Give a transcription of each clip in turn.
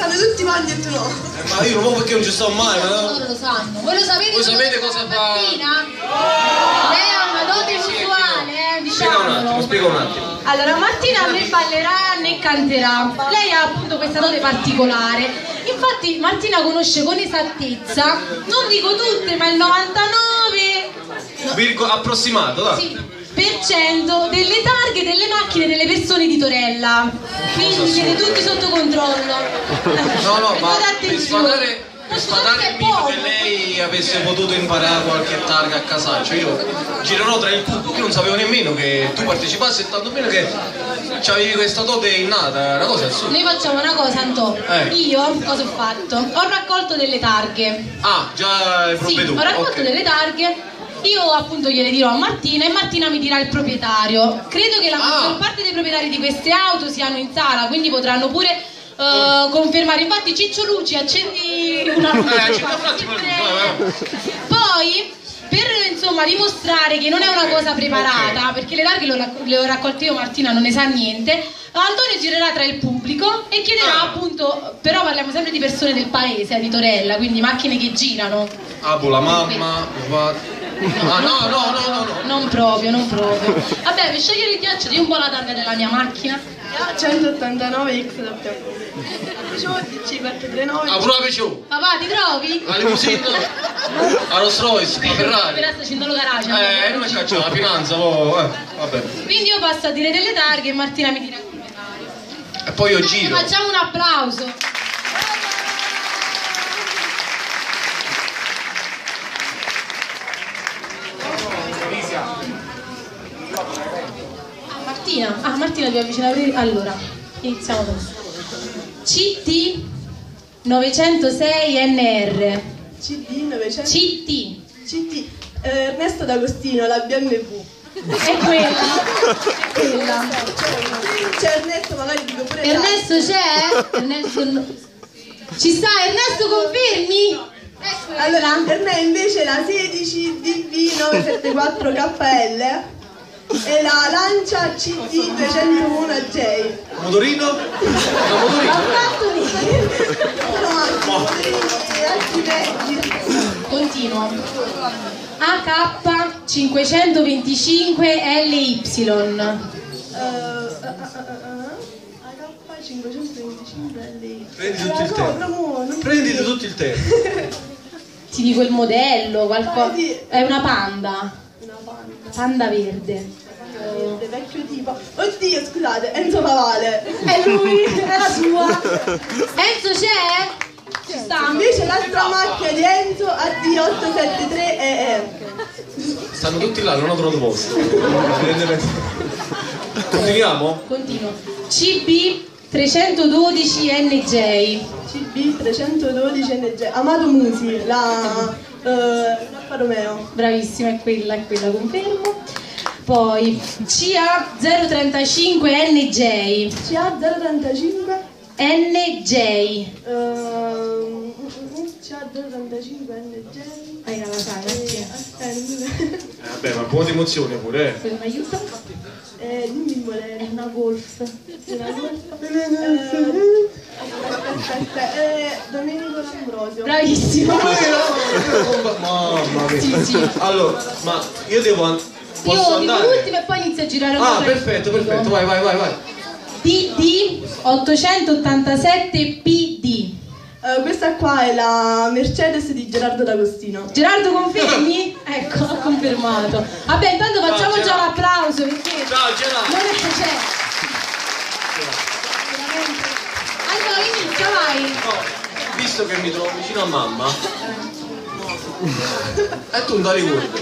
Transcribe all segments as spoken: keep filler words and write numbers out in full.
sanno tutti quanti e tu no. Eh, ma io non so perché non ci sto mai, ma no. Loro lo sanno. Voi lo sapete, Voi sapete cosa fa? Martina? Lei ha una dote musicale, eh, Spiega un attimo, diciamolo. spiega un attimo. Allora, Martina né ballerà né canterà. Lei ha appunto questa dote particolare. Infatti Martina conosce con esattezza, non dico tutte, ma il novantanove no, Virgo approssimato, dai. sì, per cento delle targhe delle macchine delle persone di Torella. Quindi siete tutti sotto controllo. No, no, ma per attenzione. sfatare, per Non so sfatare se il è mito poco. che lei avesse potuto imparare qualche targa a casa, cioè io girerò tra il pubblico, io non sapevo nemmeno che tu partecipassi e tanto meno che avevi questa dote innata, una cosa assurda. Noi facciamo una cosa, Antò. Eh. Io cosa ho fatto? Ho raccolto delle targhe. Ah, già hai Sì, provveduto. ho raccolto ok. delle targhe. Io appunto gliele dirò a Martina e Martina mi dirà il proprietario. Credo che la Ah. maggior parte dei proprietari di queste auto siano in sala, quindi potranno pure eh, confermare. Infatti Ciccio Luci, accendi una luce. Eh, accendi un attimo la luce, vai, vai. Poi, per insomma dimostrare che non è una Ok, cosa preparata, ok. perché le targhe le ho rac- le ho raccolte io, Martina non ne sa niente, Antonio girerà tra il pubblico e chiederà Ah. appunto, però parliamo sempre di persone del paese, eh, di Torella, quindi macchine che girano. Ah, boh, la mamma, il papà. Ah, no, no, no, no, no. Non proprio, non proprio. Vabbè, per sciogliere il ghiaccio di un po' la targa della mia macchina. centottantanove X W. C quattro tre nove. Ah, pure la P C O. Papà, ti trovi? La limousine. La Rolls Royce, la Per Ferrari. adesso ci lo garage. Eh, non è cacciato, la finanza, oh, eh, vabbè. Quindi io passo a dire delle targhe e Martina mi dirà il proprietario. E poi io giro. Facciamo un applauso. Ah, Martina, ah Martina devi avvicinare. Allora, iniziamo da C T novecentosei N R. C D novecento. C T C T. Eh, Ernesto D'Agostino, la B M W. è quella. È quella. C'è Ernesto, magari dico pure. Ernesto c'è? Ernesto no. Ci sta Ernesto, confermi? Ecco, Allora, per me invece la sedici D V novecentosettantaquattro K L e la Lancia C D duecentouno J. Motorino? La Ho motorino. fatto lì. Sono anche motorini alti vecchi. Continuo. A K cinquecentoventicinque L Y. Uh, H cinquecentoventicinque L Y. Prendi tutto il No, tempo. però mo non Prenditi tutto il tempo. Ti dico il modello, qualcosa. Vedi? È una panda. Una panda. Panda verde. Verde, vecchio tipo. Oddio, scusate, Enzo Pavale. È lui, è la sua. Enzo c'è? Ci sta. Invece l'altra macchina di Enzo A D ottocentosettantatré E E. Stanno tutti là, non ho trovato posto. Continuiamo? Continuo. C B trecentododici N J. C B trecentododici N G. Amato Musi, la eh, Alfa Romeo. Bravissima, è quella, è quella, confermo. Poi C A zero trentacinque N J. C A zero trentacinque. N J. ehm, C A zero trentacinque N J. Vai, la sai, Eh, Martina. aspetta, non mi- Eh, vabbè, ma un po' di emozione pure, eh. Quello mi aiuta? Eh, dimmi il È modello. una Golf. Una Golf. Eh, Aspetta, eh, Domenico D'Ambrosio. Bravissimo. Mamma mia. Sì, sì. Allora, ma io devo an- posso Io dico andare? l'ultima e poi inizio a girare un Ah, po' per il perfetto, pubblico. perfetto, vai, vai, vai, vai. D D ottocentottantasette P D. Eh, questa qua è la Mercedes di Gerardo D'Agostino. Gerardo, confermi? Ecco, ho confermato. Vabbè, intanto facciamo Ciao, già Gerardo. l'applauso perché Ciao, Gerardo. non è c'è. Veramente. Allora inizia, vai. No, visto che mi trovo vicino a mamma, e tu non ti ricordi?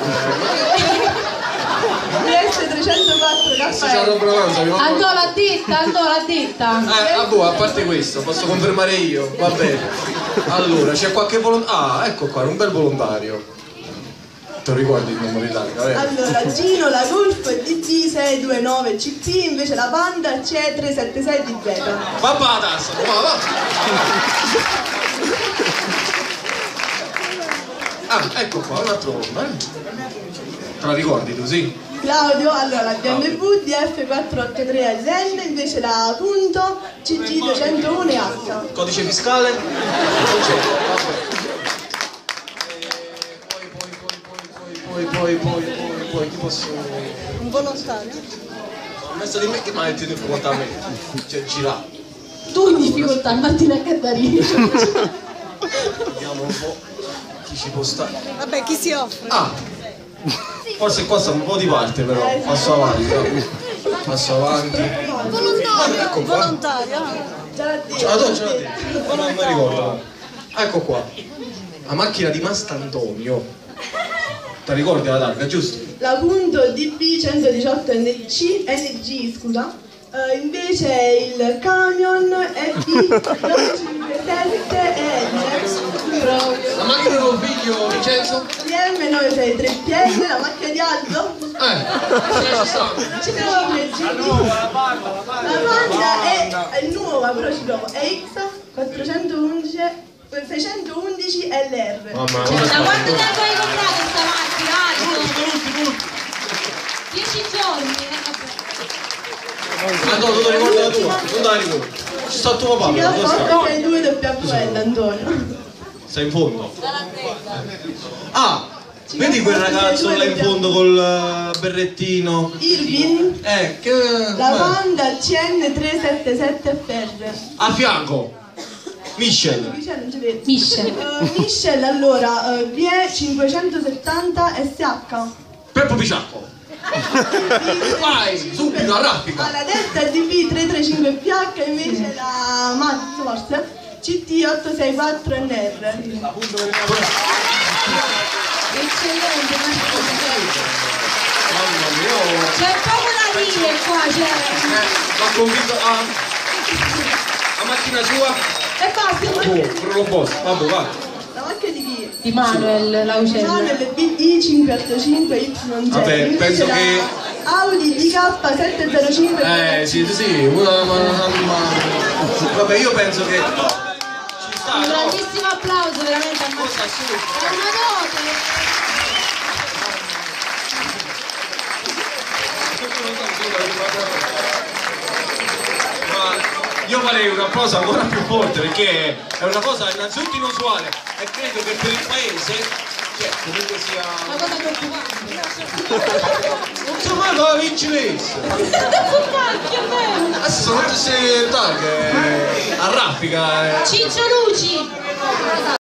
D S trecentoquattro Adesso c'è la K L. roba avanza, mi fa- Andò l'ha detta, Andò l'ha detta. Eh, ah, boh, a parte questo, posso confermare io, va bene. Allora, c'è qualche volontario. Ah, ecco qua, un bel volontario. Te lo ricordi il numero di targa? Vabbè. Allora, Gino, la Golf D D sei due nove C P, invece la Panda C E trecentosettantasei D Z. Papà la tassa, va, va. Ah, ecco qua, un altro volontario. Te la ricordi tu, sì? Claudio, allora la B M W D F quattrocentottantatré L N, invece la Punto C G duecentouno e H. Codice fiscale? Non c'è, vabbè. Poi, poi, poi, poi, poi, poi, poi, poi, poi, chi posso... Un volontario? Ho messo di me che mi ha detto in difficoltà a me. Cioè, girare. Tu in difficoltà, Martina Cattarini. Vediamo un po' chi ci può stare. Vabbè, chi si offre? Ah! Forse qua sta un po' di parte però. Passo avanti. No? Passo avanti. Volontario? Ecco qua. Volontario? Già l'ha detto. Ce l'ho detto, ce l'ho detto. Non mi ricordo. Ecco qua. La macchina di Mast'Antonio. Ti ricordi la targa, giusto? La Punto D B centodiciotto N G, scusa. Uh, invece il camion E B novecentocinquantasette L. Proprio. La macchina del tuo figlio Vincenzo? L M novecentosessantatré P L, la macchina di Aldo. Eh, ci sta. Ci trovo il G D. La Panda è, è nuova, però ci trovo. E X quattrocentoundici seicentoundici L R. Mamma Cioè, mia. da quanto tempo hai comprato sta macchina? Aldo? Dieci giorni, eh, vabbè. Antonio, tu ricordi la tua? Non la ricordo. Ci sta tuo papà, Ci però, dove sta? rapporto che due W L, Antonio. Sei in fondo. Ah, vedi quel ragazzo là in fondo col uh, berrettino? Irvin. Eh, che... La Panda C N trecentosettantasette F R. A fianco. Michel. Michel non ci vede. Michel. Uh, Michel allora, uh, V E cinquecentosettanta S H. Peppo Picciacco. Vai, subito, a raffica. Alla destra D B trecentotrentacinque P H, invece la Max forse C T ottocentosessantaquattro N R. Eccellente, Mamma mia. c'è poco da dire qua, cioè. Eh, l'ha convinto a... La macchina sua? E basta, Oh, quello boss. Vabbè, va. la macchina di chi? Di Manuel Laucella. Manuel B I cinquecentoottantacinque Y Z. Vabbè, Invece penso la che- Audi D K settecentocinque. Eh, sì, sì, una... una- una- Vabbè, io penso che... Ci sta, Un no? grandissimo applauso veramente a Cosa Martina. assurda. È una dote. Ma io farei una cosa ancora più forte perché è una cosa innanzitutto inusuale e credo che per il paese, cioè, comunque sia... Una cosa preoccupante. Non so mai cosa vinceresti! Cacchio, bello. Adesso sono tutte queste targhe a raffica. eh. Ciccio Luci.